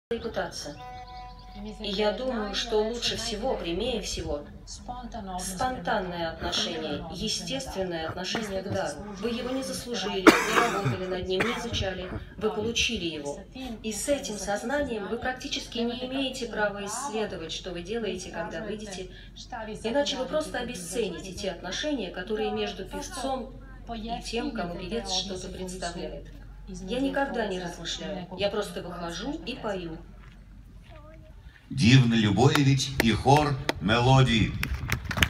и пытаться. И я думаю, что лучше всего, прямее всего, спонтанное отношение, естественное отношение к дару. Вы его не заслужили, не работали над ним, не изучали, вы получили его. И с этим сознанием вы практически не имеете права исследовать, что вы делаете, когда выйдете, иначе вы просто обесцените те отношения, которые между певцом и тем, кому певец что-то представляет. Я никогда не размышляю, я просто выхожу и пою. Дивный Любоевич и хор «Мелодии».